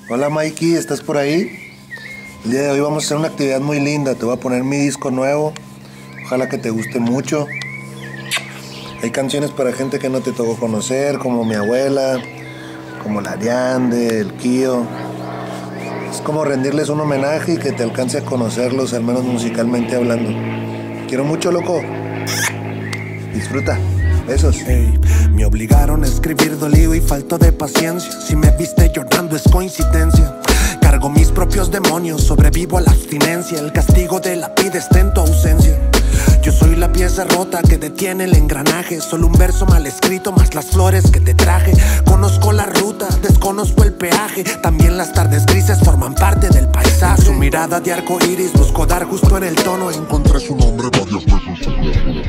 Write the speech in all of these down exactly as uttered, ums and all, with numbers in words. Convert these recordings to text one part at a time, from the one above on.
Hola Mikey, ¿estás por ahí? El día de hoy vamos a hacer una actividad muy linda. Te voy a poner mi disco nuevo. Ojalá que te guste mucho. Hay canciones para gente que no te tocó conocer, como mi abuela, como la Ariande, el Kio. Es como rendirles un homenaje y que te alcance a conocerlos, al menos musicalmente hablando. Quiero mucho, loco. Disfruta. Besos. Hey, me obligaron a escribir dolido y falto de paciencia. Si me viste llorando es coincidencia. Cargo mis propios demonios, sobrevivo a la abstinencia. El castigo de la vida está en tu ausencia. Yo soy la pieza rota que detiene el engranaje. Solo un verso mal escrito más las flores que te traje. Conozco la ruta, desconozco el peaje. También las tardes grises forman parte del paisaje. Su mirada de arco iris busco dar justo en el tono. Encontré su nombre varias veces.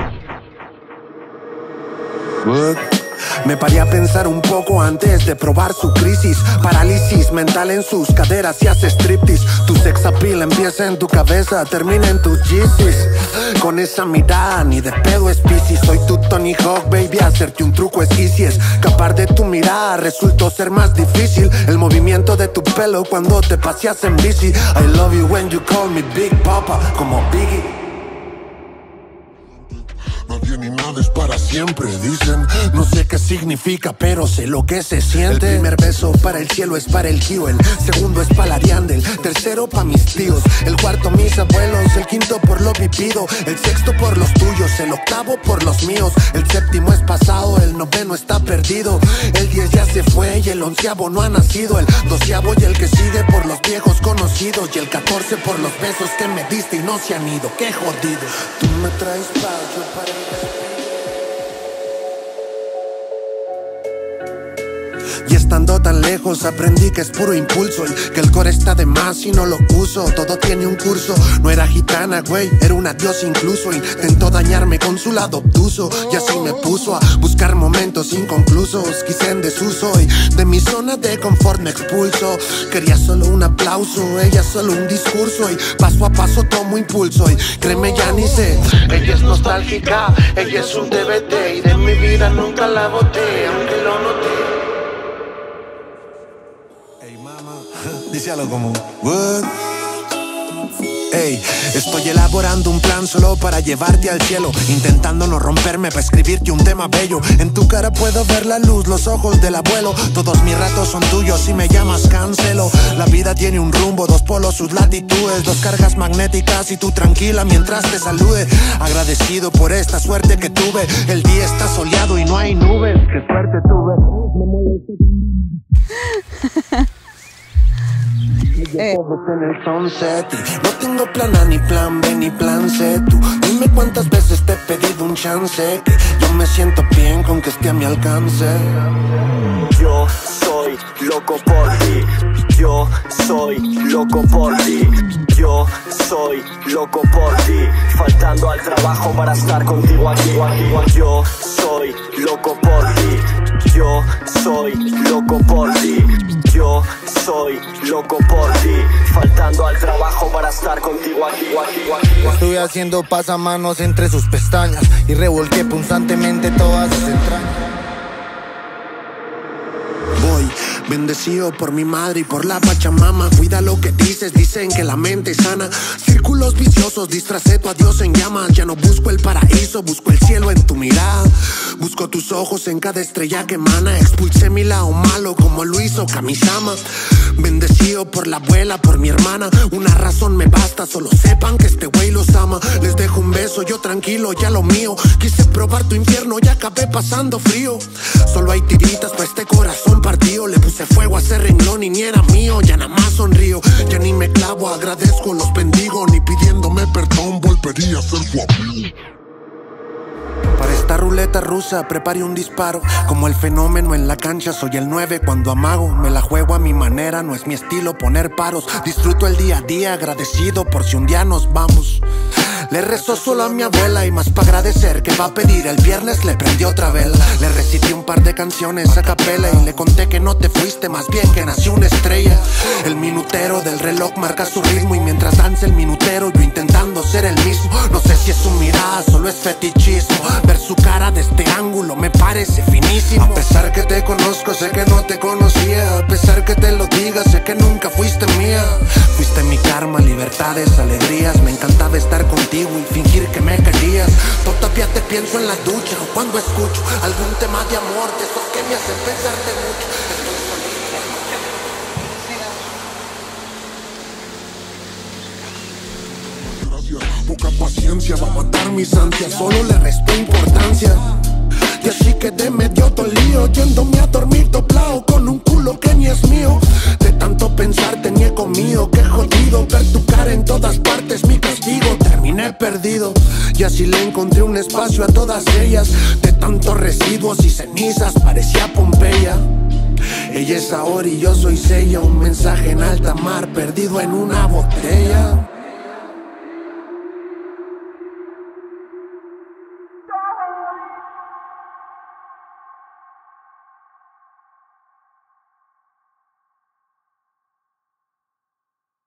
What? Me paré a pensar un poco antes de probar su crisis. Parálisis mental en sus caderas y hace striptease. Tu sex appeal empieza en tu cabeza, termina en tus Yeezys. Con esa mirada ni de pedo es Piscis. Soy tu Tony Hawk, baby, hacerte un truco es easy. Escapar de tu mirada resultó ser más difícil. El movimiento de tu pelo cuando te paseas en bici. I love you when you call me Big Papa, como Biggie. Nadie ni nada es para siempre, dicen. No sé qué significa, pero sé lo que se siente. El primer beso para el cielo es para el tío. El segundo es para la Ariande. El tercero para mis tíos. El cuarto mis abuelos. El quinto por lo vivido. El sexto por los tuyos. El octavo por los míos. El séptimo es pasado. El noveno está perdido. El diez ya se fue y el onceavo no ha nacido. El doceavo y el que sigue por los viejos conocidos. Y el catorce por los besos que me diste y no se han ido. Qué jodido. Tú me traes paz, yo para y estando tan lejos aprendí que es puro impulso y que el core está de más si no lo uso. Todo tiene un curso. No era gitana, güey, era una diosa incluso. Intentó dañarme con su lado obtuso y así me puso a buscar momentos inconclusos. Quise en desuso y de mi zona de confort me expulso. Quería solo un aplauso, ella solo un discurso y paso a paso tomo impulso y créeme ya ni sé. Ella es nostálgica, ella es un D V D y de mi vida nunca la boté, aunque lo noté. Dice algo como what? Ey, estoy elaborando un plan solo para llevarte al cielo. Intentando no romperme para escribirte un tema bello. En tu cara puedo ver la luz, los ojos del abuelo. Todos mis ratos son tuyos, si me llamas cancelo. La vida tiene un rumbo, dos polos, sus latitudes. Dos cargas magnéticas y tú tranquila mientras te salude. Agradecido por esta suerte que tuve. El día está soleado y no hay nubes. Qué suerte tuve. Me molesta. Eh. En el sunset y no tengo plan A, ni plan B, ni plan C. Tú dime cuántas veces te he pedido un chance. Que yo me siento bien con que esté a mi alcance. Yo soy loco por ti. Yo soy loco por ti. Yo soy loco por ti. Faltando al trabajo para estar contigo aquí. Yo soy loco por ti. Yo soy loco por ti. Yo soy loco por ti. Faltando al trabajo para estar contigo aquí, aquí, aquí. Estuve haciendo pasamanos entre sus pestañas y revolqué punzantemente todas sus entrañas. Voy bendecido por mi madre y por la Pachamama. Cuida lo que dices, dicen que la mente es sana. Círculos viciosos, disfraceto a Dios en llamas. Ya no busco el paraíso, busco el cielo en tu mirada. Busco tus ojos en cada estrella que emana. Expulsé mi lado malo como lo hizo Kamisama. Bendecido por la abuela, por mi hermana. Una razón me basta, solo sepan que este güey los ama. Les dejo un beso, yo tranquilo, ya lo mío. Quise probar tu infierno y acabé pasando frío. Solo hay tiritas para este corazón partido. Le puse fuego a ese renglón y ni era mío. Ya nada más sonrío, ya ni me clavo. Agradezco, los bendigo, ni pidiéndome perdón volvería a ser su amigo. Para esta ruleta rusa preparé un disparo. Como el fenómeno en la cancha soy el nueve cuando amago. Me la juego a mi manera, no es mi estilo poner paros. Disfruto el día a día, agradecido por si un día nos vamos. Le rezo solo a mi abuela y más para agradecer que va a pedir el viernes le prendí otra vela. Le recité un par de canciones a capela y le conté que no te fuiste, más bien que nació una estrella. El minutero del reloj marca su ritmo y mientras danza el minutero yo intentando ser el mismo. No sé si es su mirada, solo es fetichismo. Ver su cara de este ángulo me parece finísimo. A pesar que te conozco, sé que no te conocía. A pesar que te lo diga, sé dificultades, alegrías. Me encantaba estar contigo y fingir que me querías. Todavía te pienso en la ducha o cuando escucho algún tema de amor, de esos que me hacen pensarte mucho. Poca paciencia va a matar mis ansias, solo le restó importancia. Y así quedé medio dolido, yéndome a dormir doblado con un culo que ni es mío. De tanto pensar tenía comido, qué jodido ver tu cara en todas partes, mi castigo. Terminé perdido y así le encontré un espacio a todas ellas. De tantos residuos y cenizas parecía Pompeya. Ella es ahora y yo soy Sella, un mensaje en alta mar perdido en una botella.